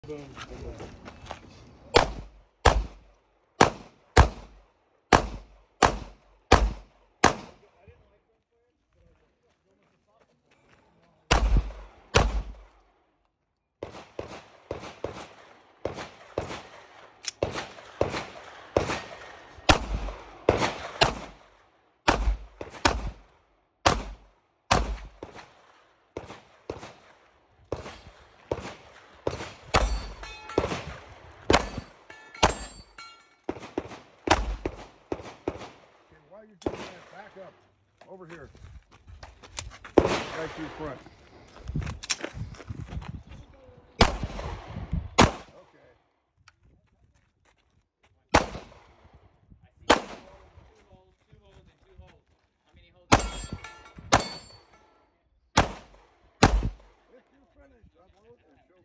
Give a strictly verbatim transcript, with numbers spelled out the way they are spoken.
While you're doing that, back up over here, right to your front.